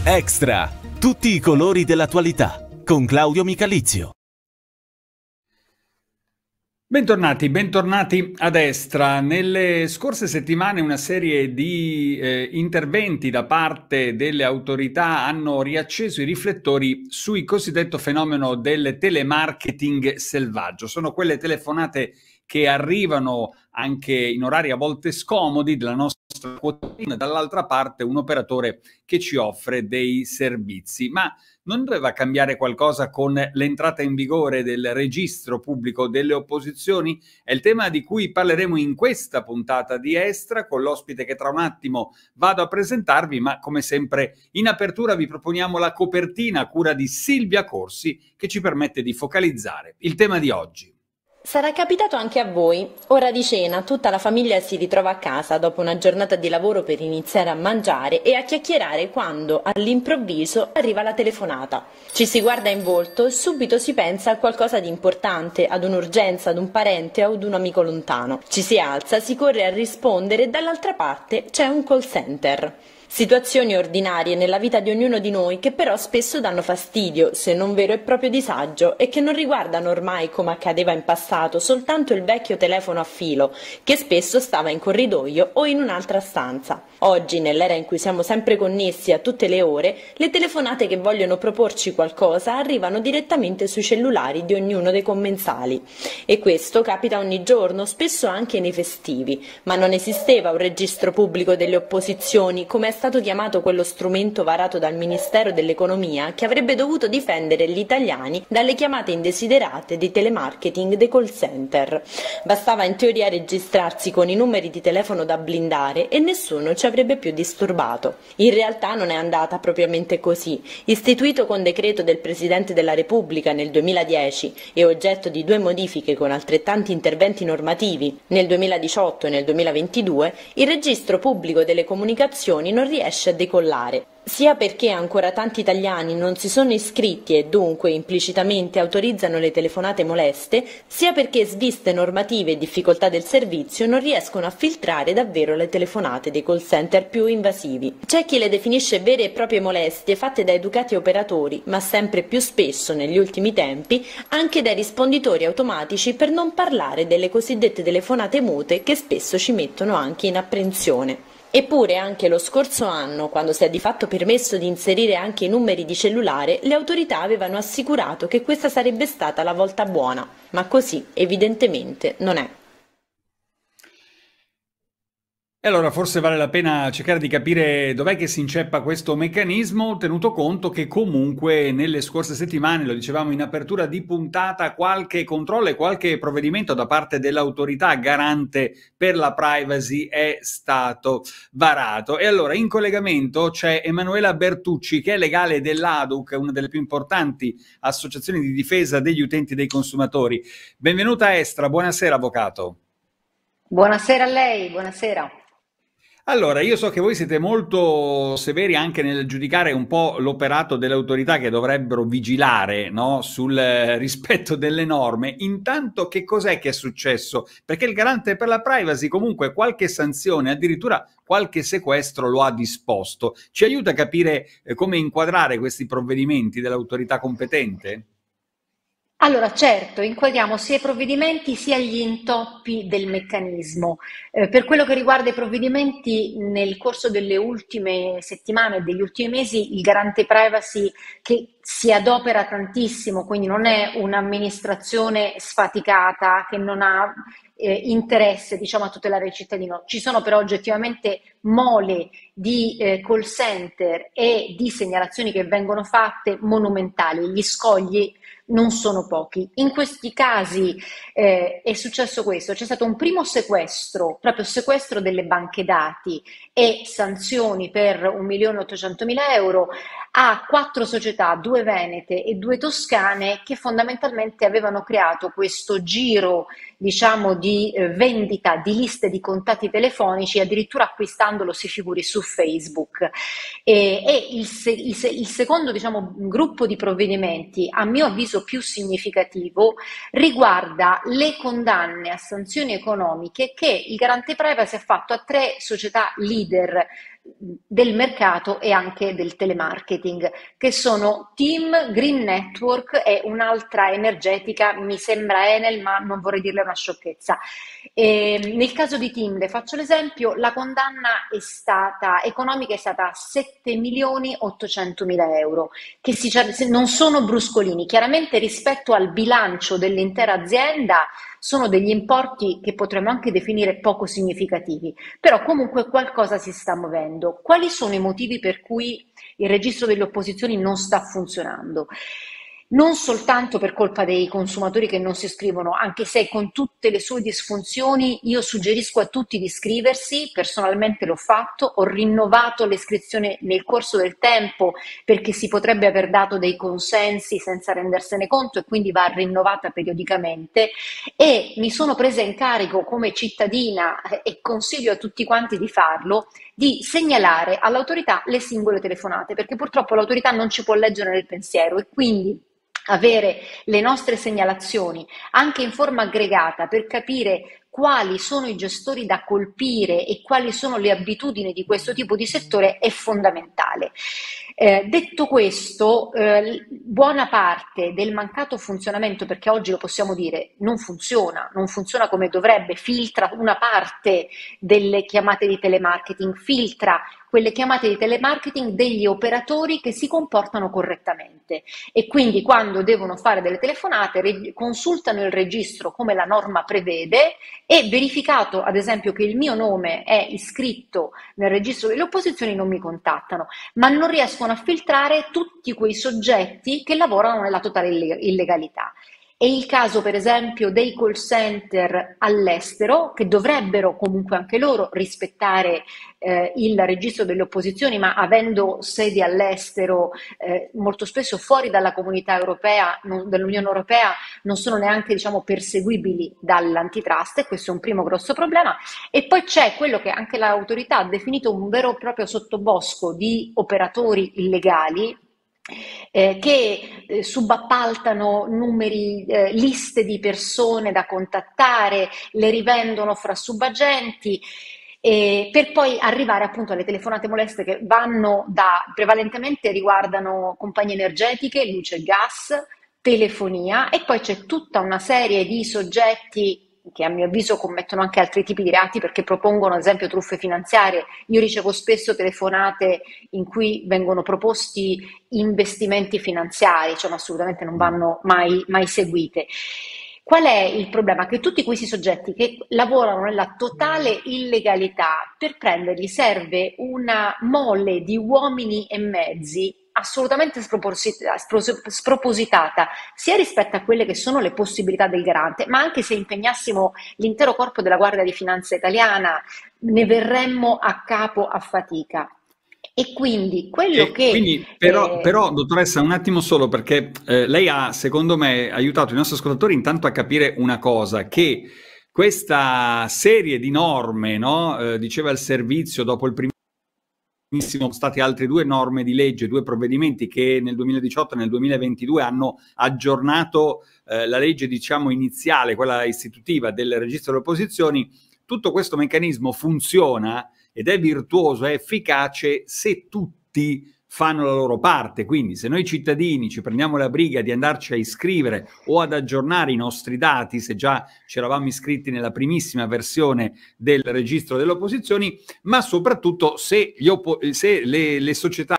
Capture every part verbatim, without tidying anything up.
Extra, tutti i colori dell'attualità, con Claudio Micalizio. Bentornati, bentornati a Destra. Nelle scorse settimane una serie di eh, interventi da parte delle autorità hanno riacceso i riflettori sul cosiddetto fenomeno del telemarketing selvaggio. Sono quelle telefonate che arrivano anche in orari a volte scomodi della nostra quotidiana, dall'altra parte un operatore che ci offre dei servizi. Ma non doveva cambiare qualcosa con l'entrata in vigore del registro pubblico delle opposizioni? È il tema di cui parleremo in questa puntata di Extra con l'ospite che tra un attimo vado a presentarvi, ma come sempre in apertura vi proponiamo la copertina a cura di Silvia Corsi che ci permette di focalizzare il tema di oggi. Sarà capitato anche a voi. Ora di cena tutta la famiglia si ritrova a casa dopo una giornata di lavoro per iniziare a mangiare e a chiacchierare quando all'improvviso arriva la telefonata. Ci si guarda in volto e subito si pensa a qualcosa di importante, ad un'urgenza, ad un parente o ad un amico lontano. Ci si alza, si corre a rispondere e dall'altra parte c'è un call center. Situazioni ordinarie nella vita di ognuno di noi che però spesso danno fastidio, se non vero e proprio disagio, e che non riguardano ormai, come accadeva in passato, soltanto il vecchio telefono a filo, che spesso stava in corridoio o in un'altra stanza. Oggi, nell'era in cui siamo sempre connessi a tutte le ore, le telefonate che vogliono proporci qualcosa arrivano direttamente sui cellulari di ognuno dei commensali. E questo capita ogni giorno, spesso anche nei festivi. Ma non esisteva un registro pubblico delle opposizioni, come è stato chiamato quello strumento varato dal Ministero dell'Economia che avrebbe dovuto difendere gli italiani dalle chiamate indesiderate di telemarketing dei call center. Bastava in teoria registrarsi con i numeri di telefono da blindare e nessuno ci avrebbe più disturbato. In realtà non è andata propriamente così. Istituito con decreto del Presidente della Repubblica nel duemiladieci e oggetto di due modifiche con altrettanti interventi normativi nel duemiladiciotto e nel duemilaventidue, il registro pubblico delle comunicazioni non riesce a decollare, sia perché ancora tanti italiani non si sono iscritti e dunque implicitamente autorizzano le telefonate moleste, sia perché sviste normative e difficoltà del servizio non riescono a filtrare davvero le telefonate dei call center più invasivi. C'è chi le definisce vere e proprie molestie fatte da educati operatori, ma sempre più spesso negli ultimi tempi anche dai risponditori automatici, per non parlare delle cosiddette telefonate mute che spesso ci mettono anche in apprensione. Eppure anche lo scorso anno, quando si è di fatto permesso di inserire anche i numeri di cellulare, le autorità avevano assicurato che questa sarebbe stata la volta buona, ma così evidentemente non è. E allora forse vale la pena cercare di capire dov'è che si inceppa questo meccanismo, tenuto conto che comunque nelle scorse settimane, lo dicevamo in apertura di puntata, qualche controllo e qualche provvedimento da parte dell'autorità garante per la privacy è stato varato. E allora in collegamento c'è Emanuela Bertucci, che è legale dell'A D U C, una delle più importanti associazioni di difesa degli utenti e dei consumatori. Benvenuta a Extra, buonasera avvocato. Buonasera a lei, buonasera. Allora, io so che voi siete molto severi anche nel giudicare un po' l'operato delle autorità che dovrebbero vigilare, no, sul rispetto delle norme. Intanto, che cos'è che è successo? Perché il garante per la privacy comunque qualche sanzione, addirittura qualche sequestro lo ha disposto. Ci aiuta a capire eh, come inquadrare questi provvedimenti dell'autorità competente? Allora, certo, inquadriamo sia i provvedimenti sia gli intoppi del meccanismo. Eh, per quello che riguarda i provvedimenti, nel corso delle ultime settimane e degli ultimi mesi, il garante privacy che si adopera tantissimo, quindi non è un'amministrazione sfaticata che non ha eh, interesse, diciamo, a tutelare il cittadino. Ci sono però oggettivamente mole di eh, call center e di segnalazioni che vengono fatte monumentali. Gli scogli non sono pochi. In questi casi eh, è successo questo: c'è stato un primo sequestro, proprio sequestro delle banche dati e sanzioni per un milione ottocentomila euro a quattro società, due venete e due toscane, che fondamentalmente avevano creato questo giro, diciamo, di eh, vendita di liste di contatti telefonici, addirittura acquistandolo, si figuri, su Facebook. E, e il, se, il, se, il secondo, diciamo, gruppo di provvedimenti, a mio avviso più significativo, riguarda le condanne a sanzioni economiche che il garante privacy ha fatto a tre società leader del mercato e anche del telemarketing, che sono TIM, Green Network e un'altra energetica, mi sembra Enel, ma non vorrei dirle una sciocchezza. E nel caso di TIM, le faccio l'esempio, la condanna è stata, economica è stata sette milioni ottocentomila euro, che si, non sono bruscolini, chiaramente rispetto al bilancio dell'intera azienda sono degli importi che potremmo anche definire poco significativi, però comunque qualcosa si sta muovendo. Quali sono i motivi per cui il registro delle opposizioni non sta funzionando? Non soltanto per colpa dei consumatori che non si iscrivono, anche se con tutte le sue disfunzioni io suggerisco a tutti di iscriversi, personalmente l'ho fatto, ho rinnovato l'iscrizione nel corso del tempo perché si potrebbe aver dato dei consensi senza rendersene conto e quindi va rinnovata periodicamente, e mi sono presa in carico come cittadina, e consiglio a tutti quanti di farlo, di segnalare all'autorità le singole telefonate, perché purtroppo l'autorità non ci può leggere nel pensiero e quindi avere le nostre segnalazioni anche in forma aggregata per capire quali sono i gestori da colpire e quali sono le abitudini di questo tipo di settore è fondamentale. Eh, detto questo, eh, buona parte del mancato funzionamento, perché oggi lo possiamo dire, non funziona, non funziona come dovrebbe, filtra una parte delle chiamate di telemarketing, filtra quelle chiamate di telemarketing degli operatori che si comportano correttamente e quindi quando devono fare delle telefonate consultano il registro come la norma prevede e verificato ad esempio che il mio nome è iscritto nel registro delle opposizioni non mi contattano, ma non riescono a filtrare tutti quei soggetti che lavorano nella totale illegalità. È il caso per esempio dei call center all'estero che dovrebbero comunque anche loro rispettare eh, il registro delle opposizioni, ma avendo sedi all'estero eh, molto spesso fuori dalla comunità europea, non, dell'Unione Europea, non sono neanche diciamo perseguibili dall'antitrust, e questo è un primo grosso problema. E poi c'è quello che anche l'autorità ha definito un vero e proprio sottobosco di operatori illegali, Eh, che eh, subappaltano numeri, eh, liste di persone da contattare, le rivendono fra subagenti eh, per poi arrivare appunto alle telefonate moleste che vanno da, prevalentemente riguardano compagnie energetiche, luce e gas, telefonia, e poi c'è tutta una serie di soggetti che a mio avviso commettono anche altri tipi di reati perché propongono ad esempio truffe finanziarie. Io ricevo spesso telefonate in cui vengono proposti investimenti finanziari, cioè assolutamente non vanno mai, mai seguite. Qual è il problema? Che tutti questi soggetti che lavorano nella totale illegalità, per prenderli serve una mole di uomini e mezzi assolutamente spropositata, sia rispetto a quelle che sono le possibilità del garante, ma anche se impegnassimo l'intero corpo della Guardia di Finanza italiana ne verremmo a capo a fatica. E quindi quello e che... Quindi, però, eh, però, dottoressa, un attimo solo, perché eh, lei ha, secondo me, aiutato i nostri ascoltatori intanto a capire una cosa, che questa serie di norme, no, eh, diceva il servizio dopo il primo sono state altre due norme di legge, due provvedimenti che nel duemiladiciotto e nel duemilaventidue hanno aggiornato eh, la legge, diciamo, iniziale, quella istitutiva del registro delle opposizioni. Tutto questo meccanismo funziona ed è virtuoso, è efficace se tutti fanno la loro parte. Quindi se noi cittadini ci prendiamo la briga di andarci a iscrivere o ad aggiornare i nostri dati, se già ci eravamo iscritti nella primissima versione del registro delle opposizioni, ma soprattutto se, gli oppo- se le, le società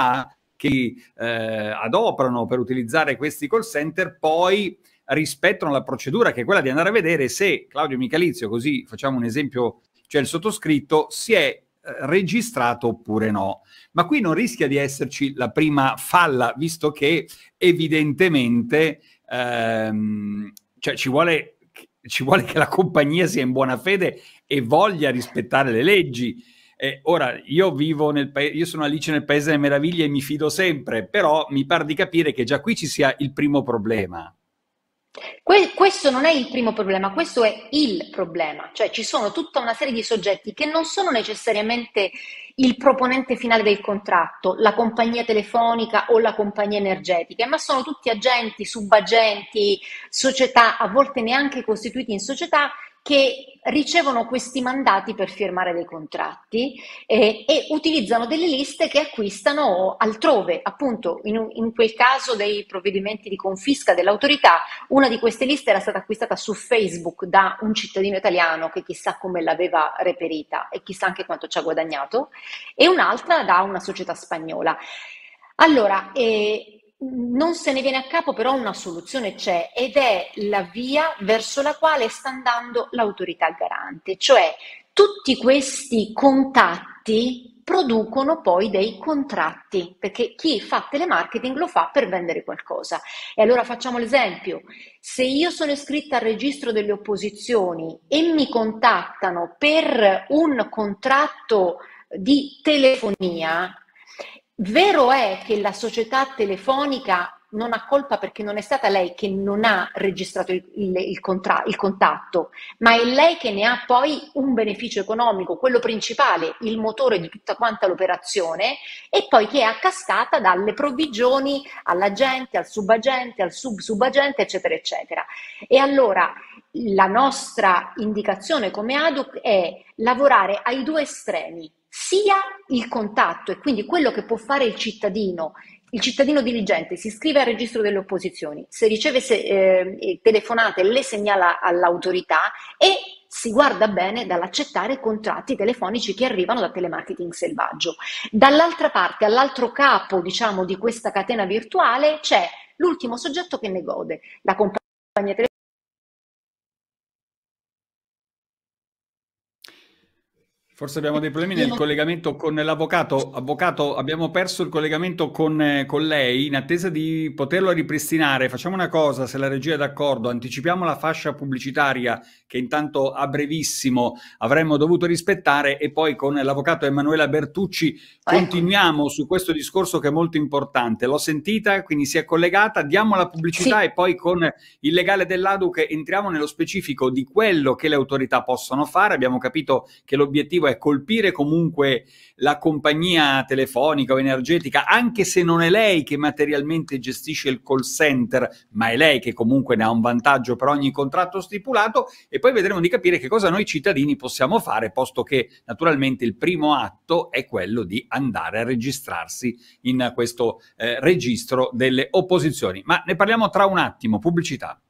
che eh, adoperano per utilizzare questi call center poi rispettano la procedura, che è quella di andare a vedere se Claudio Michalizio, così facciamo un esempio, cioè il sottoscritto, si è registrato oppure no. Ma qui non rischia di esserci la prima falla, visto che evidentemente ehm, cioè ci vuole, ci vuole che la compagnia sia in buona fede e voglia rispettare le leggi. Eh, ora, io vivo nel paese, io sono Alice nel Paese delle Meraviglie e mi fido sempre, però mi pare di capire che già qui ci sia il primo problema. Que- questo non è il primo problema, questo è il problema, cioè ci sono tutta una serie di soggetti che non sono necessariamente il proponente finale del contratto, la compagnia telefonica o la compagnia energetica, ma sono tutti agenti, subagenti, società, a volte neanche costituiti in società, che ricevono questi mandati per firmare dei contratti eh, e utilizzano delle liste che acquistano altrove. Appunto, in, in quel caso dei provvedimenti di confisca dell'autorità, una di queste liste era stata acquistata su Facebook da un cittadino italiano che chissà come l'aveva reperita e chissà anche quanto ci ha guadagnato, e un'altra da una società spagnola. Allora, eh, non se ne viene a capo, però una soluzione c'è, ed è la via verso la quale sta andando l'autorità garante, cioè tutti questi contatti producono poi dei contratti, perché chi fa telemarketing lo fa per vendere qualcosa. E allora facciamo l'esempio: se io sono iscritta al registro delle opposizioni e mi contattano per un contratto di telefonia, vero è che la società telefonica non ha colpa, perché non è stata lei che non ha registrato il, il, il, contra- il contatto, ma è lei che ne ha poi un beneficio economico, quello principale, il motore di tutta quanta l'operazione, e poi che è a cascata dalle provvigioni all'agente, al subagente, al sub-subagente, eccetera, eccetera. E allora la nostra indicazione come ADUC è lavorare ai due estremi, sia il contatto, e quindi quello che può fare il cittadino. Il cittadino diligente si iscrive al registro delle opposizioni, se riceve se, eh, telefonate le segnala all'autorità e si guarda bene dall'accettare contratti telefonici che arrivano da telemarketing selvaggio. Dall'altra parte, all'altro capo, diciamo, di questa catena virtuale c'è l'ultimo soggetto che ne gode, la compagnia telefonica. Forse abbiamo dei problemi nel collegamento con l'avvocato. Avvocato, abbiamo perso il collegamento con, eh, con lei. In attesa di poterlo ripristinare, facciamo una cosa, se la regia è d'accordo, anticipiamo la fascia pubblicitaria che intanto a brevissimo avremmo dovuto rispettare, e poi con l'avvocato Emanuela Bertucci continuiamo su questo discorso che è molto importante. L'ho sentita, quindi si è collegata, diamo la pubblicità, sì, e poi con il legale dell'ADUC entriamo nello specifico di quello che le autorità possono fare. Abbiamo capito che l'obiettivo è colpire comunque la compagnia telefonica o energetica, anche se non è lei che materialmente gestisce il call center, ma è lei che comunque ne ha un vantaggio per ogni contratto stipulato, e poi vedremo di capire che cosa noi cittadini possiamo fare, posto che naturalmente il primo atto è quello di andare a registrarsi in questo eh, registro delle opposizioni. Ma ne parliamo tra un attimo, pubblicità.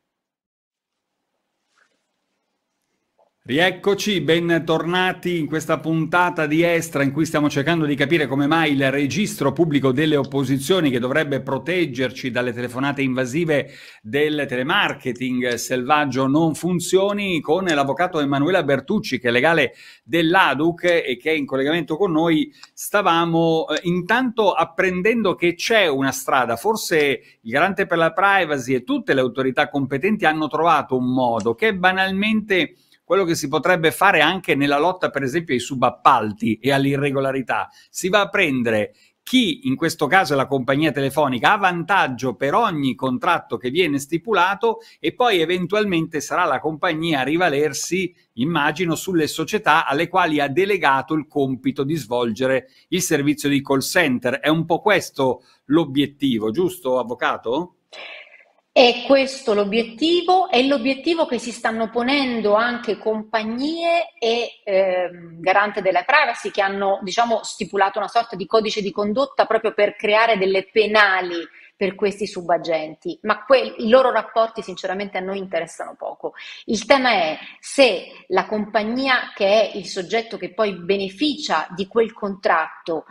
Rieccoci, bentornati in questa puntata di Estra in cui stiamo cercando di capire come mai il registro pubblico delle opposizioni, che dovrebbe proteggerci dalle telefonate invasive del telemarketing selvaggio, non funzioni, con l'avvocato Emanuela Bertucci, che è legale dell'ADUC e che è in collegamento con noi. Stavamo eh, intanto apprendendo che c'è una strada, forse il Garante per la Privacy e tutte le autorità competenti hanno trovato un modo che è banalmente quello che si potrebbe fare anche nella lotta, per esempio, ai subappalti e all'irregolarità. Si va a prendere chi, in questo caso è la compagnia telefonica, ha vantaggio per ogni contratto che viene stipulato, e poi eventualmente sarà la compagnia a rivalersi, immagino, sulle società alle quali ha delegato il compito di svolgere il servizio di call center. È un po' questo l'obiettivo, giusto, avvocato? È questo l'obiettivo, è l'obiettivo che si stanno ponendo anche compagnie e eh, Garante della Privacy, che hanno, diciamo, stipulato una sorta di codice di condotta proprio per creare delle penali per questi subagenti, ma que- i loro rapporti sinceramente a noi interessano poco. Il tema è se la compagnia, che è il soggetto che poi beneficia di quel contratto,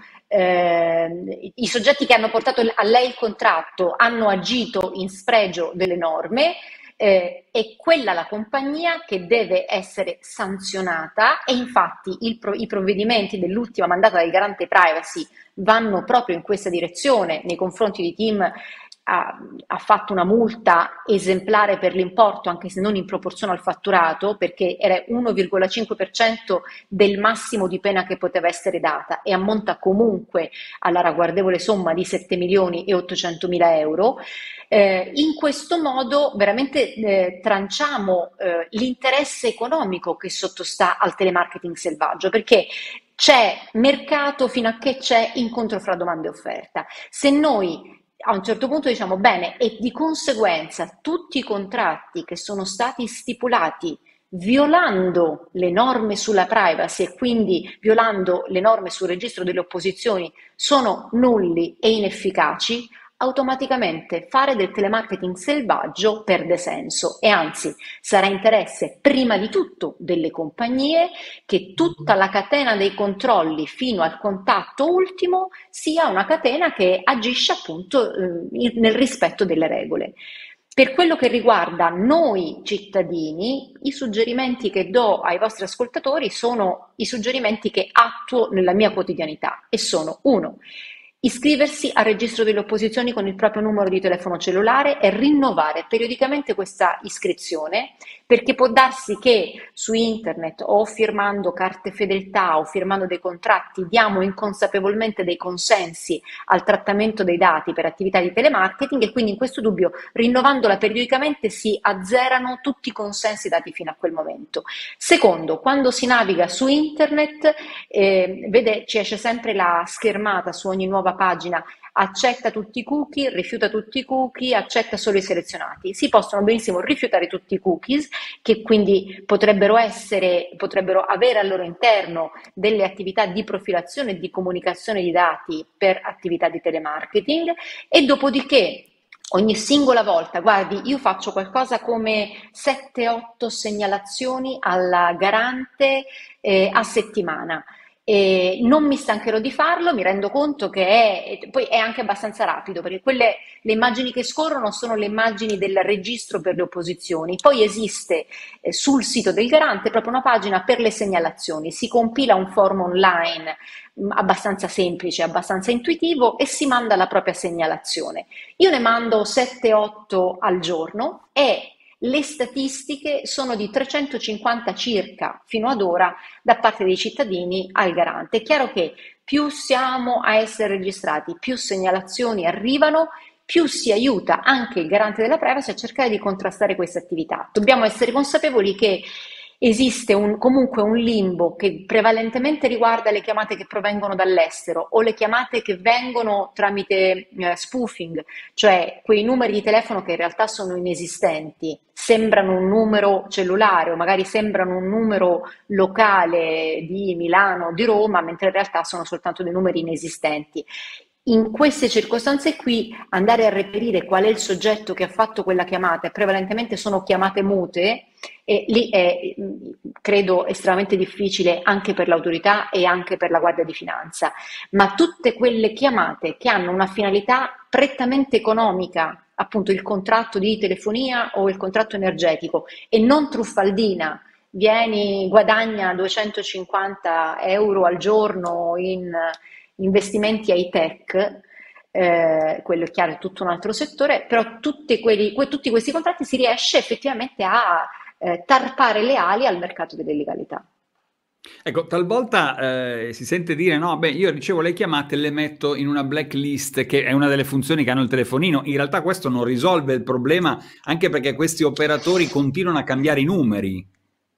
eh, i soggetti che hanno portato a lei il contratto hanno agito in spregio delle norme, eh, è quella la compagnia che deve essere sanzionata, e infatti il pro- i provvedimenti dell'ultima mandata del Garante Privacy vanno proprio in questa direzione. Nei confronti di Tim ha, ha fatto una multa esemplare per l'importo, anche se non in proporzione al fatturato, perché era uno virgola cinque per cento del massimo di pena che poteva essere data, e ammonta comunque alla ragguardevole somma di sette milioni e ottocentomila euro. Eh, in questo modo veramente eh, tranciamo eh, l'interesse economico che sottostà al telemarketing selvaggio, perché c'è mercato fino a che c'è incontro fra domanda e offerta. Se noi a un certo punto diciamo bene, e di conseguenza tutti i contratti che sono stati stipulati violando le norme sulla privacy e quindi violando le norme sul registro delle opposizioni, sono nulli e inefficaci, automaticamente fare del telemarketing selvaggio perde senso e anzi sarà interesse prima di tutto delle compagnie che tutta la catena dei controlli fino al contatto ultimo sia una catena che agisce appunto eh, nel rispetto delle regole. Per quello che riguarda noi cittadini, i suggerimenti che do ai vostri ascoltatori sono i suggerimenti che attuo nella mia quotidianità e sono: uno, iscriversi al registro delle opposizioni con il proprio numero di telefono cellulare e rinnovare periodicamente questa iscrizione, perché può darsi che su internet o firmando carte fedeltà o firmando dei contratti diamo inconsapevolmente dei consensi al trattamento dei dati per attività di telemarketing e quindi in questo dubbio, rinnovandola periodicamente, si azzerano tutti i consensi dati fino a quel momento. Secondo, quando si naviga su internet, eh, vede, ci esce sempre la schermata su ogni nuova pagina: accetta tutti i cookie, rifiuta tutti i cookie, accetta solo i selezionati. Si possono benissimo rifiutare tutti i cookies, che quindi potrebbero essere, potrebbero avere al loro interno delle attività di profilazione e di comunicazione di dati per attività di telemarketing, e dopodiché ogni singola volta, guardi, io faccio qualcosa come sette otto segnalazioni alla garante eh, a settimana. E non mi stancherò di farlo, mi rendo conto che è, poi è anche abbastanza rapido, perché quelle, le immagini che scorrono sono le immagini del registro per le opposizioni. Poi esiste eh, sul sito del garante proprio una pagina per le segnalazioni, si compila un form online mh, abbastanza semplice, abbastanza intuitivo, e si manda la propria segnalazione. Io ne mando sette otto al giorno e le statistiche sono di trecentocinquanta circa fino ad ora da parte dei cittadini al garante. È chiaro che più siamo a essere registrati, più segnalazioni arrivano, più si aiuta anche il garante della privacy a cercare di contrastare queste attività. Dobbiamo essere consapevoli che esiste un, comunque un limbo che prevalentemente riguarda le chiamate che provengono dall'estero o le chiamate che vengono tramite eh, spoofing, cioè quei numeri di telefono che in realtà sono inesistenti, sembrano un numero cellulare o magari sembrano un numero locale di Milano o di Roma, mentre in realtà sono soltanto dei numeri inesistenti. In queste circostanze qui andare a reperire qual è il soggetto che ha fatto quella chiamata, e prevalentemente sono chiamate mute, e lì è, credo, estremamente difficile anche per l'autorità e anche per la Guardia di Finanza, ma tutte quelle chiamate che hanno una finalità prettamente economica, appunto il contratto di telefonia o il contratto energetico, e non truffaldina, vieni, guadagna duecentocinquanta euro al giorno in investimenti high tech, eh, quello è chiaro, è tutto un altro settore, però tutti, quelli, que, tutti questi contratti si riesce effettivamente a eh, tarpare le ali al mercato delle illegalità. Ecco, talvolta eh, si sente dire: no, beh, io ricevo le chiamate e le metto in una blacklist, che è una delle funzioni che hanno il telefonino. In realtà questo non risolve il problema, anche perché questi operatori continuano a cambiare i numeri.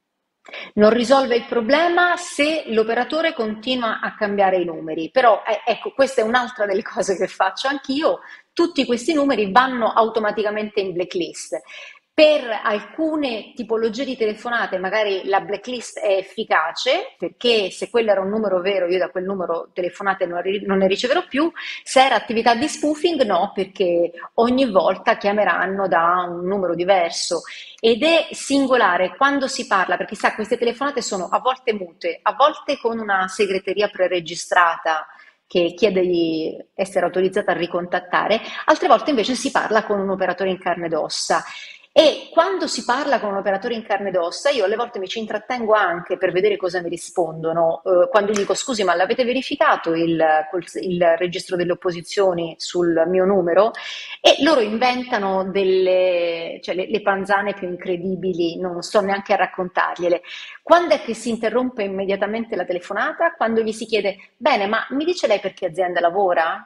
Non risolve il problema se l'operatore continua a cambiare i numeri, però eh, ecco, questa è un'altra delle cose che faccio anch'io: tutti questi numeri vanno automaticamente in blacklist. Per alcune tipologie di telefonate magari la blacklist è efficace, perché se quello era un numero vero io da quel numero telefonate non, non ne riceverò più. Se era attività di spoofing no, perché ogni volta chiameranno da un numero diverso. Ed è singolare quando si parla, perché sa, queste telefonate sono a volte mute, a volte con una segreteria preregistrata che chiede di essere autorizzata a ricontattare, altre volte invece si parla con un operatore in carne ed ossa. E quando si parla con un operatore in carne ed ossa, io alle volte mi ci intrattengo anche per vedere cosa mi rispondono. Eh, quando dico: scusi, ma l'avete verificato il, il registro delle opposizioni sul mio numero? E loro inventano delle, cioè le, le panzane più incredibili, non sto neanche a raccontargliele. Quando è che si interrompe immediatamente la telefonata? Quando gli si chiede: bene, ma mi dice lei per che azienda lavora?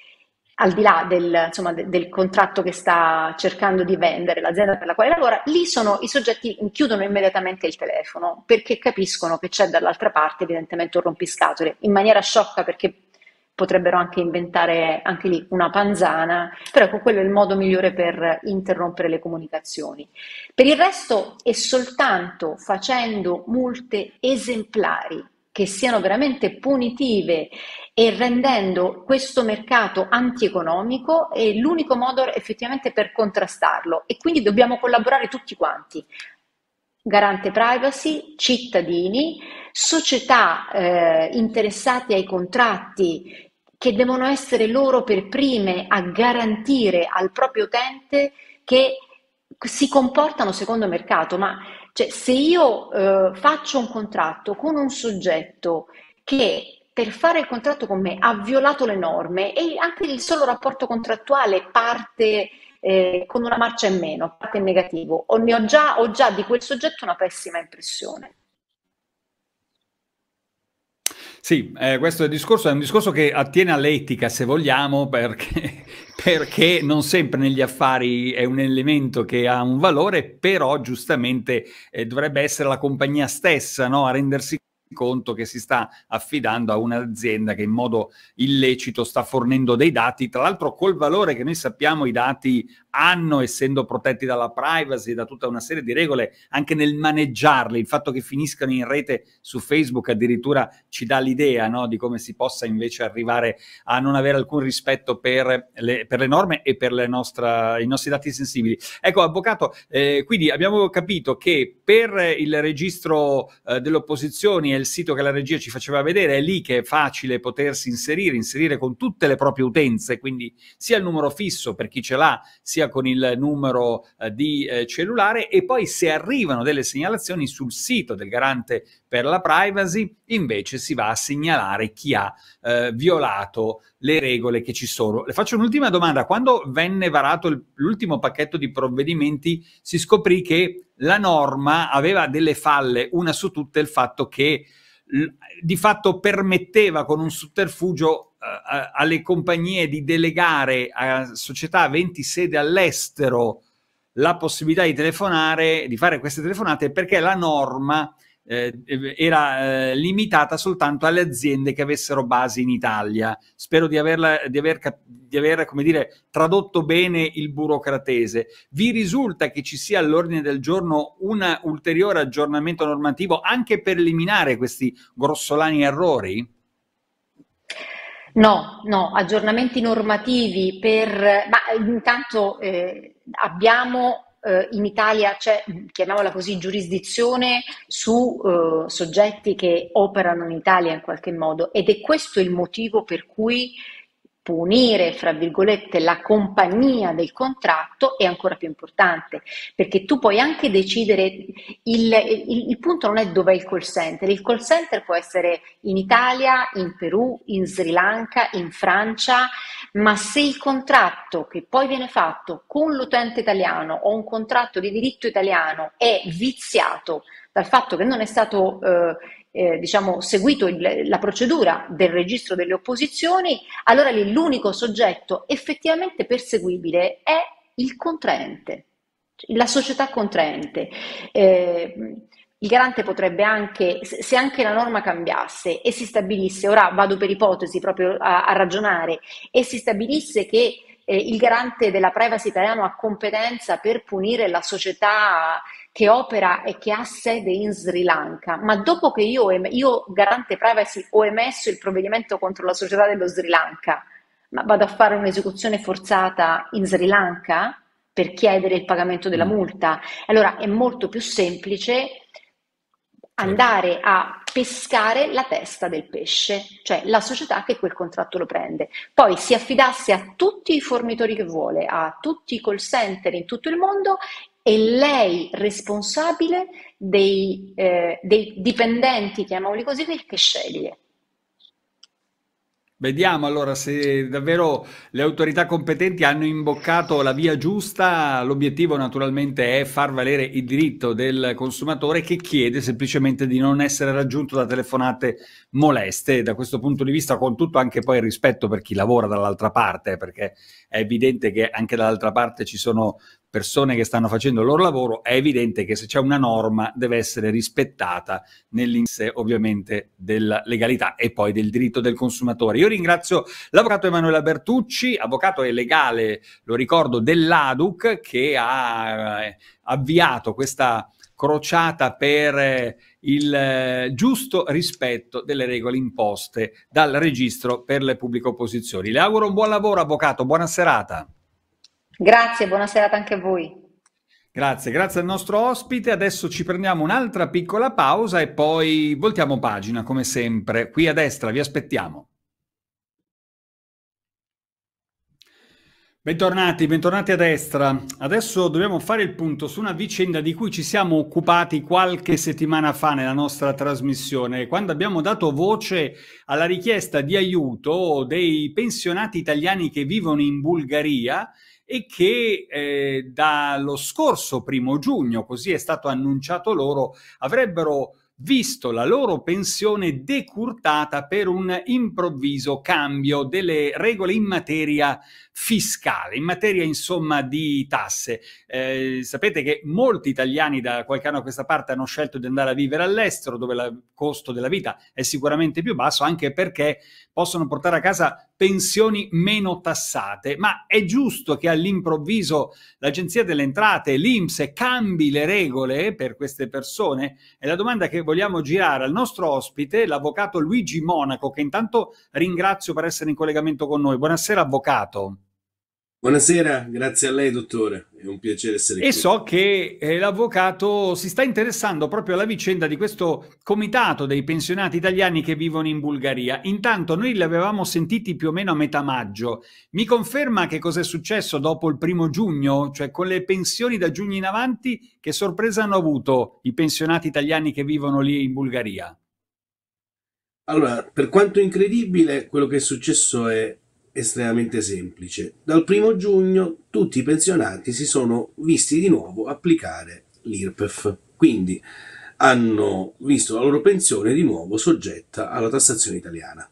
Al di là del, insomma, de- del contratto che sta cercando di vendere, l'azienda per la quale lavora, lì sono i soggetti chiudono immediatamente il telefono, perché capiscono che c'è dall'altra parte evidentemente un rompiscatole, in maniera sciocca, perché potrebbero anche inventare anche lì una panzana, però ecco, quello è il modo migliore per interrompere le comunicazioni. Per il resto è soltanto facendo multe esemplari che siano veramente punitive e rendendo questo mercato antieconomico è l'unico modo effettivamente per contrastarlo, e quindi dobbiamo collaborare tutti quanti. Garante privacy, cittadini, società eh, interessate ai contratti che devono essere loro per prime a garantire al proprio utente che si comportano secondo mercato. Ma cioè, se io eh, faccio un contratto con un soggetto che per fare il contratto con me ha violato le norme, e anche il solo rapporto contrattuale parte eh, con una marcia in meno, parte in negativo, o ne ho già, ho già di quel soggetto una pessima impressione. Sì, eh, questo è il discorso, è un discorso che attiene all'etica, se vogliamo, perché, perché non sempre negli affari è un elemento che ha un valore, però giustamente eh, dovrebbe essere la compagnia stessa, no, a rendersi conto che si sta affidando a un'azienda che in modo illecito sta fornendo dei dati, tra l'altro col valore che noi sappiamo i dati hanno, essendo protetti dalla privacy, da tutta una serie di regole anche nel maneggiarli. Il fatto che finiscano in rete su Facebook addirittura ci dà l'idea, no, di come si possa invece arrivare a non avere alcun rispetto per le, per le norme e per le nostra, i nostri dati sensibili. Ecco, avvocato, eh, quindi abbiamo capito che per il registro eh, delle opposizioni, è il sito che la regia ci faceva vedere, è lì che è facile potersi inserire, inserire con tutte le proprie utenze, quindi sia il numero fisso per chi ce l'ha, sia con il numero eh, di eh, cellulare, e poi se arrivano delle segnalazioni sul sito del Garante per la Privacy invece si va a segnalare chi ha eh, violato le regole che ci sono. Le faccio un'ultima domanda: quando venne varato il, l'ultimo pacchetto di provvedimenti si scoprì che la norma aveva delle falle, una su tutte il fatto che l- di fatto permetteva con un sotterfugio alle compagnie di delegare a società aventi sede all'estero la possibilità di telefonare, di fare queste telefonate, perché la norma eh, era eh, limitata soltanto alle aziende che avessero base in Italia. Spero di averla, di aver, di aver, come dire, tradotto bene il burocratese. Vi risulta che ci sia all'ordine del giorno un ulteriore aggiornamento normativo anche per eliminare questi grossolani errori? No, no, aggiornamenti normativi per... ma intanto eh, abbiamo eh, in Italia, c'è, chiamiamola così, giurisdizione su eh, soggetti che operano in Italia in qualche modo, ed è questo il motivo per cui punire, fra virgolette, la compagnia del contratto è ancora più importante, perché tu puoi anche decidere, il, il, il punto non è dov'è il call center, il call center può essere in Italia, in Perù, in Sri Lanka, in Francia, ma se il contratto che poi viene fatto con l'utente italiano o un contratto di diritto italiano è viziato dal fatto che non è stato eh, eh, diciamo, seguito il, la procedura del registro delle opposizioni, allora lì l'unico soggetto effettivamente perseguibile è il contraente, la società contraente. Eh, il garante potrebbe anche, se anche la norma cambiasse e si stabilisse, ora vado per ipotesi proprio a, a ragionare, e si stabilisse che eh, il garante della privacy italiano ha competenza per punire la società che opera e che ha sede in Sri Lanka, ma dopo che io, io garante privacy ho emesso il provvedimento contro la società dello Sri Lanka, ma vado a fare un'esecuzione forzata in Sri Lanka per chiedere il pagamento della multa? Allora è molto più semplice andare a pescare la testa del pesce, cioè la società che quel contratto lo prende. Poi si affidasse a tutti i fornitori che vuole, a tutti i call center in tutto il mondo, e lei responsabile dei, eh, dei dipendenti, chiamiamoli così, che sceglie. Vediamo allora se davvero le autorità competenti hanno imboccato la via giusta. L'obiettivo naturalmente è far valere il diritto del consumatore, che chiede semplicemente di non essere raggiunto da telefonate moleste. Da questo punto di vista, con tutto anche poi il rispetto per chi lavora dall'altra parte, perché è evidente che anche dall'altra parte ci sono persone che stanno facendo il loro lavoro, è evidente che se c'è una norma deve essere rispettata nell'insieme ovviamente della legalità e poi del diritto del consumatore. Io ringrazio l'avvocato Emanuela Bertucci, avvocato e legale, lo ricordo, dell'A D U C, che ha eh, avviato questa crociata per il eh, giusto rispetto delle regole imposte dal registro per le pubbliche opposizioni. Le auguro un buon lavoro, avvocato, buona serata. Grazie, buona serata anche a voi. Grazie, grazie al nostro ospite. Adesso ci prendiamo un'altra piccola pausa e poi voltiamo pagina come sempre. Qui a destra vi aspettiamo. Bentornati, bentornati a destra. Adesso dobbiamo fare il punto su una vicenda di cui ci siamo occupati qualche settimana fa nella nostra trasmissione, quando abbiamo dato voce alla richiesta di aiuto dei pensionati italiani che vivono in Bulgaria e che eh, dallo scorso primo giugno, così è stato annunciato loro, avrebbero visto la loro pensione decurtata per un improvviso cambio delle regole in materia fiscale, in materia insomma di tasse. Eh, sapete che molti italiani da qualche anno a questa parte hanno scelto di andare a vivere all'estero, dove il costo della vita è sicuramente più basso, anche perché possono portare a casa pensioni meno tassate. Ma è giusto che all'improvviso l'Agenzia delle Entrate, l'I N P S, cambi le regole per queste persone? È la domanda che vogliamo girare al nostro ospite, l'avvocato Luigi Monaco, che intanto ringrazio per essere in collegamento con noi. Buonasera, avvocato. Buonasera, grazie a lei dottore, è un piacere essere e qui. E so che eh, l'avvocato si sta interessando proprio alla vicenda di questo comitato dei pensionati italiani che vivono in Bulgaria. Intanto noi li avevamo sentiti più o meno a metà maggio. Mi conferma che cosa è successo dopo il primo giugno? Cioè con le pensioni da giugno in avanti, che sorpresa hanno avuto i pensionati italiani che vivono lì in Bulgaria? Allora, per quanto incredibile, quello che è successo è estremamente semplice. Dal primo giugno tutti i pensionati si sono visti di nuovo applicare l'I R P E F, quindi hanno visto la loro pensione di nuovo soggetta alla tassazione italiana.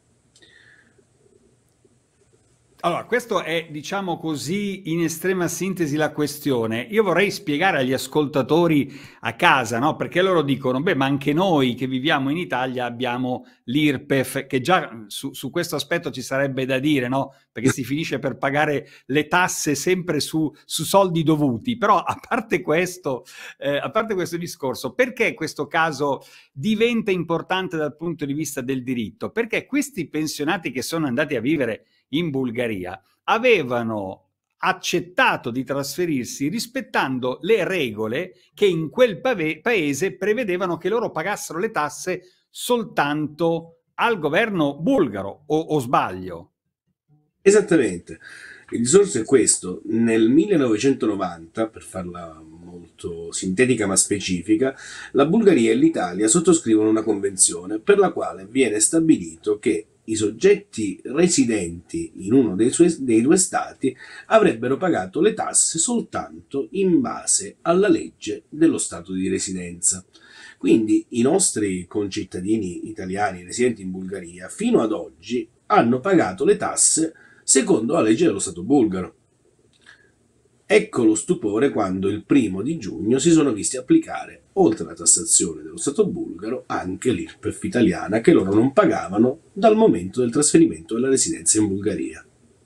Allora, questo è, diciamo così, in estrema sintesi la questione. Io vorrei spiegare agli ascoltatori a casa, no? Perché loro dicono, beh, ma anche noi che viviamo in Italia abbiamo l'I R P E F, che già su, su questo aspetto ci sarebbe da dire, no? Perché si finisce per pagare le tasse sempre su, su soldi dovuti. Però, a parte questo, eh, a parte questo discorso, perché questo caso diventa importante dal punto di vista del diritto? Perché questi pensionati che sono andati a vivere in Bulgaria avevano accettato di trasferirsi rispettando le regole che in quel paese prevedevano che loro pagassero le tasse soltanto al governo bulgaro, o, o sbaglio? Esattamente. Il discorso è questo: nel millenovecentonovanta, per farla molto sintetica ma specifica, la Bulgaria e l'Italia sottoscrivono una convenzione per la quale viene stabilito che i soggetti residenti in uno dei, suoi, dei due stati avrebbero pagato le tasse soltanto in base alla legge dello stato di residenza. Quindi i nostri concittadini italiani residenti in Bulgaria fino ad oggi hanno pagato le tasse secondo la legge dello stato bulgaro. Ecco lo stupore quando il primo di giugno si sono visti applicare, oltre alla tassazione dello Stato bulgaro, anche l'I R P E F italiana, che loro non pagavano dal momento del trasferimento della residenza in Bulgaria.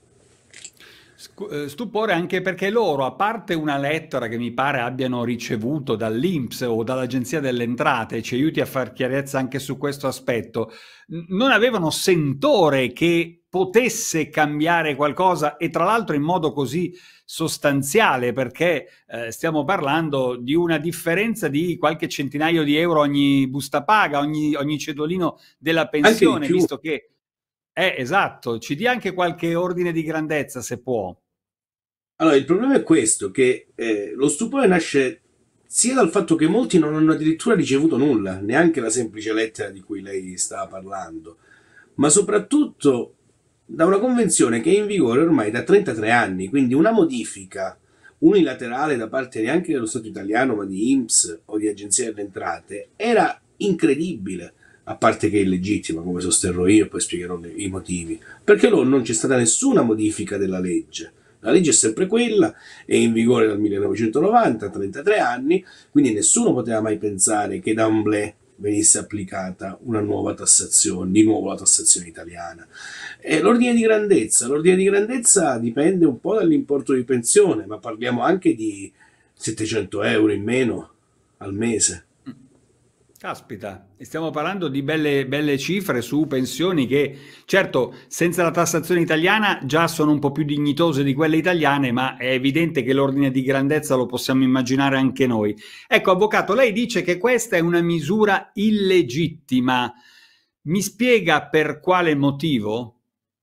Stupore anche perché loro, a parte una lettera che mi pare abbiano ricevuto dall'I N P S o dall'Agenzia delle Entrate, ci aiuti a far chiarezza anche su questo aspetto, non avevano sentore che potesse cambiare qualcosa, e tra l'altro in modo così sostanziale, perché eh, stiamo parlando di una differenza di qualche centinaio di euro ogni busta paga, ogni, ogni cedolino della pensione, visto che è esatto. Ci dia anche qualche ordine di grandezza, se può. Allora, il problema è questo, che eh, lo stupore nasce sia dal fatto che molti non hanno addirittura ricevuto nulla, neanche la semplice lettera di cui lei stava parlando, ma soprattutto da una convenzione che è in vigore ormai da trentatré anni, quindi una modifica unilaterale da parte neanche dello Stato italiano, ma di I N P S o di Agenzia delle Entrate, era incredibile, a parte che è illegittima, come sosterrò io, e poi spiegherò i motivi, perché loro non c'è stata nessuna modifica della legge. La legge è sempre quella, è in vigore dal millenovecentonovanta, trentatré anni, quindi nessuno poteva mai pensare che d'emblée venisse applicata una nuova tassazione, di nuovo la tassazione italiana. E l'ordine di grandezza, l'ordine di grandezza dipende un po' dall'importo di pensione, ma parliamo anche di settecento euro in meno al mese. Caspita, stiamo parlando di belle, belle cifre su pensioni che, certo, senza la tassazione italiana già sono un po' più dignitose di quelle italiane, ma è evidente che l'ordine di grandezza lo possiamo immaginare anche noi. Ecco, avvocato, lei dice che questa è una misura illegittima. Mi spiega per quale motivo?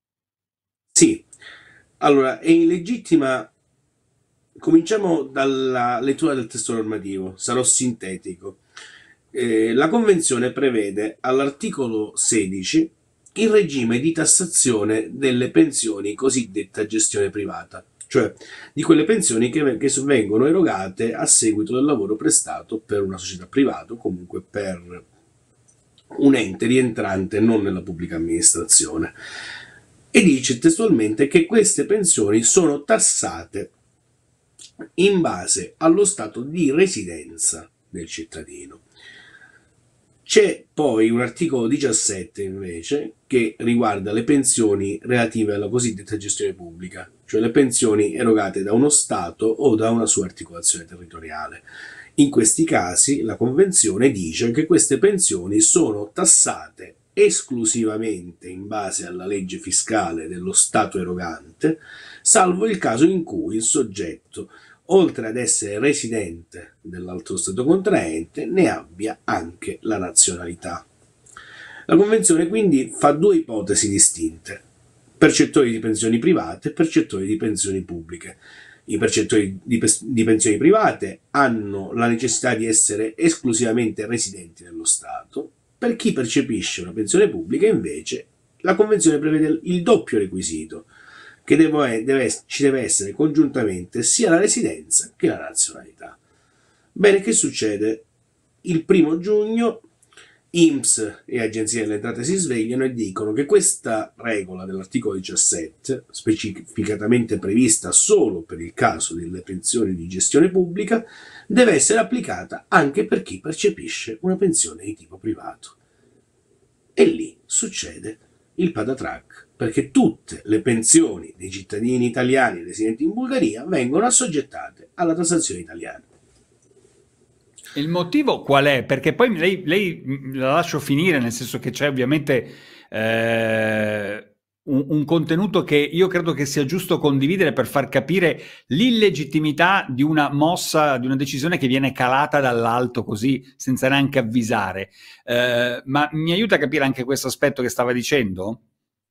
Sì, allora, è illegittima. Cominciamo dalla lettura del testo normativo, sarò sintetico. Eh, la Convenzione prevede all'articolo sedici il regime di tassazione delle pensioni cosiddetta gestione privata, cioè di quelle pensioni che, che vengono erogate a seguito del lavoro prestato per una società privata o comunque per un ente rientrante non nella pubblica amministrazione. E dice testualmente che queste pensioni sono tassate in base allo stato di residenza del cittadino. C'è poi un articolo diciassette invece che riguarda le pensioni relative alla cosiddetta gestione pubblica, cioè le pensioni erogate da uno Stato o da una sua articolazione territoriale. In questi casi la Convenzione dice che queste pensioni sono tassate esclusivamente in base alla legge fiscale dello Stato erogante, salvo il caso in cui il soggetto, oltre ad essere residente dell'altro Stato contraente, ne abbia anche la nazionalità. La Convenzione quindi fa due ipotesi distinte: percettori di pensioni private e percettori di pensioni pubbliche. I percettori di, di pensioni private hanno la necessità di essere esclusivamente residenti nello Stato. Per chi percepisce una pensione pubblica, invece, la Convenzione prevede il doppio requisito, che deve, deve, ci deve essere congiuntamente sia la residenza che la nazionalità. Bene, che succede? Il primo giugno I N P S e Agenzia delle Entrate si svegliano e dicono che questa regola dell'articolo diciassette, specificatamente prevista solo per il caso delle pensioni di gestione pubblica, deve essere applicata anche per chi percepisce una pensione di tipo privato. E lì succede il patatrac, perché tutte le pensioni dei cittadini italiani residenti in Bulgaria vengono assoggettate alla tassazione italiana. Il motivo qual è? Perché poi lei, lei la lascio finire, nel senso che c'è ovviamente eh, un, un contenuto che io credo che sia giusto condividere per far capire l'illegittimità di una mossa, di una decisione che viene calata dall'alto così, senza neanche avvisare. Eh, ma mi aiuta a capire anche questo aspetto che stava dicendo?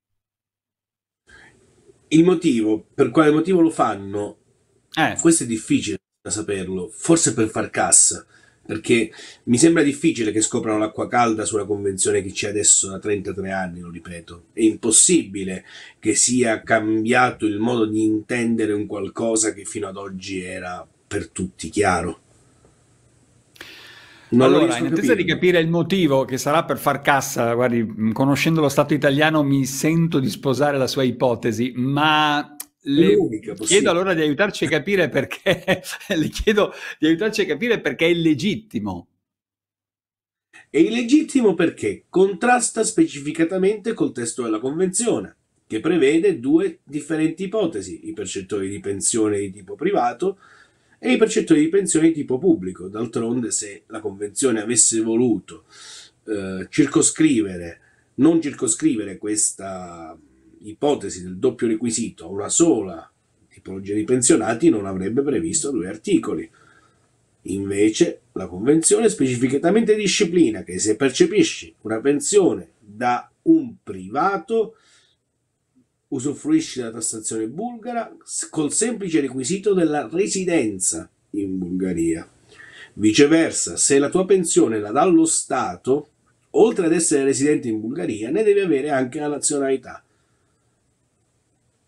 Il motivo, per quale motivo lo fanno? Eh. Questo è difficile da saperlo, forse per far cassa, perché mi sembra difficile che scoprano l'acqua calda sulla convenzione che c'è adesso da trentatré anni, lo ripeto. È impossibile che sia cambiato il modo di intendere un qualcosa che fino ad oggi era per tutti chiaro. Non allora, in attesa di capire il motivo, che sarà per far cassa, guardi, conoscendo lo Stato italiano mi sento di sposare la sua ipotesi, ma le chiedo allora di aiutarci a capire perché le chiedo di aiutarci a capire perché è illegittimo. È illegittimo perché contrasta specificatamente col testo della Convenzione, che prevede due differenti ipotesi: i percettori di pensione di tipo privato e i percettori di pensione di tipo pubblico. D'altronde, se la Convenzione avesse voluto eh, circoscrivere, non circoscrivere questa ipotesi del doppio requisito a una sola tipologia di pensionati, non avrebbe previsto due articoli. Invece la Convenzione specificatamente disciplina che se percepisci una pensione da un privato usufruisci della tassazione bulgara col semplice requisito della residenza in Bulgaria. Viceversa, se la tua pensione la dà lo Stato, oltre ad essere residente in Bulgaria, ne devi avere anche la nazionalità.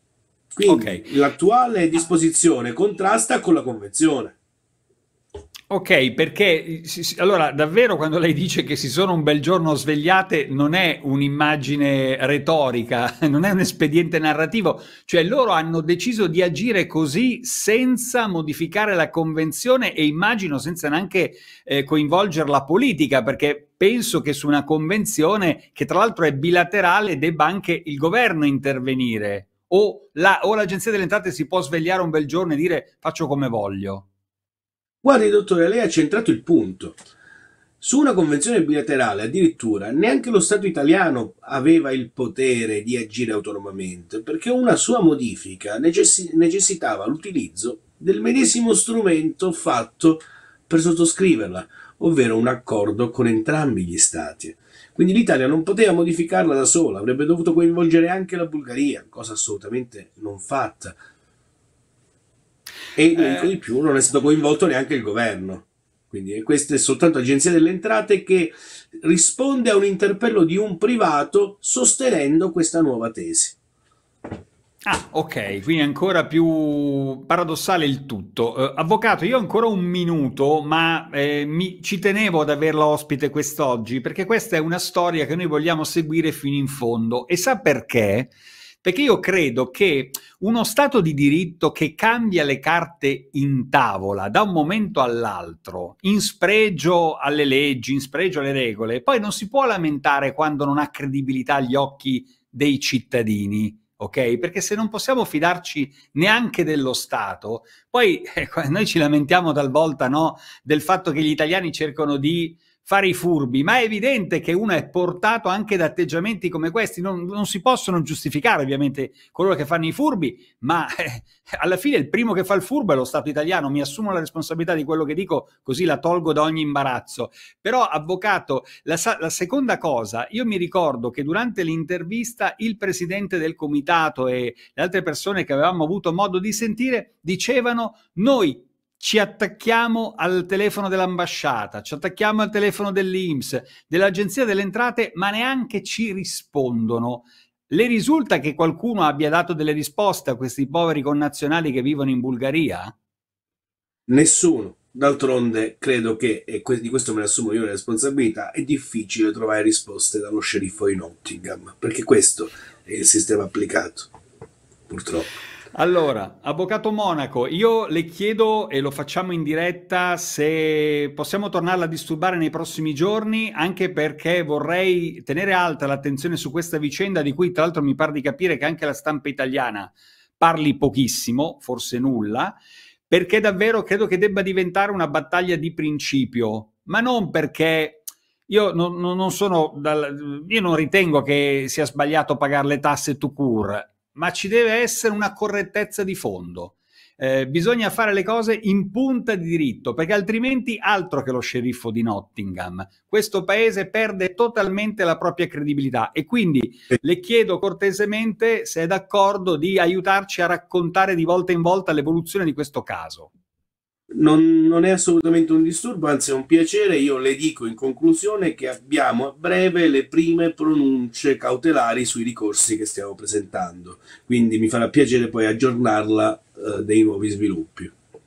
Quindi okay. L'attuale disposizione contrasta con la Convenzione. Ok, perché allora davvero quando lei dice che si sono un bel giorno svegliate non è un'immagine retorica, non è un espediente narrativo, cioè loro hanno deciso di agire così senza modificare la convenzione e immagino senza neanche eh, coinvolgere la politica, perché penso che su una convenzione che tra l'altro è bilaterale debba anche il governo intervenire o, la, o l'Agenzia delle Entrate si può svegliare un bel giorno e dire faccio come voglio. Guardi, dottore, lei ha centrato il punto. Su una convenzione bilaterale, addirittura, neanche lo Stato italiano aveva il potere di agire autonomamente, perché una sua modifica necessi- necessitava l'utilizzo del medesimo strumento fatto per sottoscriverla, ovvero un accordo con entrambi gli Stati. Quindi l'Italia non poteva modificarla da sola, avrebbe dovuto coinvolgere anche la Bulgaria, cosa assolutamente non fatta. E lo dico di più, non è stato coinvolto neanche il governo. Quindi questa è soltanto l'Agenzia delle Entrate che risponde a un interpello di un privato sostenendo questa nuova tesi. Ah, ok, quindi ancora più paradossale il tutto. Eh, avvocato, io ho ancora un minuto, ma eh, mi, ci tenevo ad averla ospite quest'oggi, perché questa è una storia che noi vogliamo seguire fino in fondo. E sa perché? Perché io credo che uno Stato di diritto che cambia le carte in tavola da un momento all'altro, in spregio alle leggi, in spregio alle regole, poi non si può lamentare quando non ha credibilità agli occhi dei cittadini, ok? Perché se non possiamo fidarci neanche dello Stato, poi eh, noi ci lamentiamo talvolta, no, del fatto che gli italiani cercano di fare i furbi, ma è evidente che uno è portato anche da atteggiamenti come questi, non, non si possono giustificare ovviamente coloro che fanno i furbi, ma eh, alla fine il primo che fa il furbo è lo Stato italiano, mi assumo la responsabilità di quello che dico, così la tolgo da ogni imbarazzo. Però, avvocato, la, la seconda cosa, io mi ricordo che durante l'intervista il presidente del comitato e le altre persone che avevamo avuto modo di sentire dicevano: noi ci attacchiamo al telefono dell'ambasciata, ci attacchiamo al telefono dell'I N P S, dell'Agenzia delle Entrate, ma neanche ci rispondono. Le risulta che qualcuno abbia dato delle risposte a questi poveri connazionali che vivono in Bulgaria? Nessuno. D'altronde credo che, e di questo me ne assumo io la responsabilità, è difficile trovare risposte dallo sceriffo di Nottingham, perché questo è il sistema applicato, purtroppo. Allora, avvocato Monaco, io le chiedo, e lo facciamo in diretta, se possiamo tornarla a disturbare nei prossimi giorni, anche perché vorrei tenere alta l'attenzione su questa vicenda, di cui tra l'altro mi pare di capire che anche la stampa italiana parli pochissimo, forse nulla, perché davvero credo che debba diventare una battaglia di principio, ma non perché io non, non sono, dal, io non ritengo che sia sbagliato pagare le tasse tout court, ma ci deve essere una correttezza di fondo. Eh, bisogna fare le cose in punta di diritto, perché altrimenti altro che lo sceriffo di Nottingham. Questo paese perde totalmente la propria credibilità e quindi le chiedo cortesemente se è d'accordo di aiutarci a raccontare di volta in volta l'evoluzione di questo caso. Non, non è assolutamente un disturbo, anzi è un piacere. Io le dico in conclusione che abbiamo a breve le prime pronunce cautelari sui ricorsi che stiamo presentando, quindi mi farà piacere poi aggiornarla eh, dei nuovi sviluppi.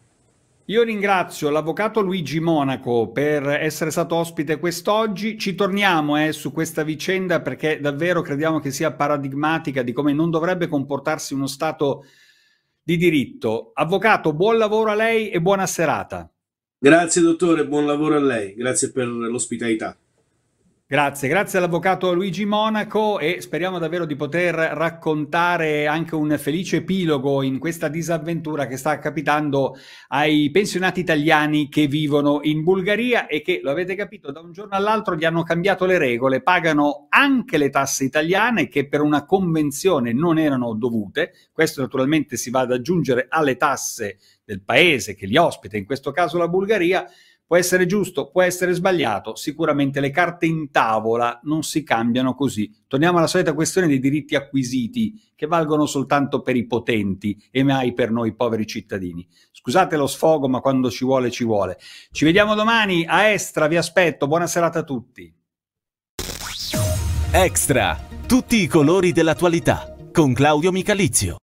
Io ringrazio l'avvocato Luigi Monaco per essere stato ospite quest'oggi. Ci torniamo eh, su questa vicenda perché davvero crediamo che sia paradigmatica di come non dovrebbe comportarsi uno Stato di diritto. Avvocato, buon lavoro a lei e buona serata. Grazie dottore, buon lavoro a lei, grazie per l'ospitalità. Grazie, grazie all'avvocato Luigi Monaco e speriamo davvero di poter raccontare anche un felice epilogo in questa disavventura che sta capitando ai pensionati italiani che vivono in Bulgaria e che, lo avete capito, da un giorno all'altro gli hanno cambiato le regole, pagano anche le tasse italiane che per una convenzione non erano dovute. Questo naturalmente si va ad aggiungere alle tasse del paese che li ospita, in questo caso la Bulgaria. Può essere giusto, può essere sbagliato, sicuramente le carte in tavola non si cambiano così. Torniamo alla solita questione dei diritti acquisiti che valgono soltanto per i potenti e mai per noi poveri cittadini. Scusate lo sfogo, ma quando ci vuole ci vuole. Ci vediamo domani a Extra, vi aspetto, buona serata a tutti. Extra, tutti i colori dell'attualità con Claudio Micalizio.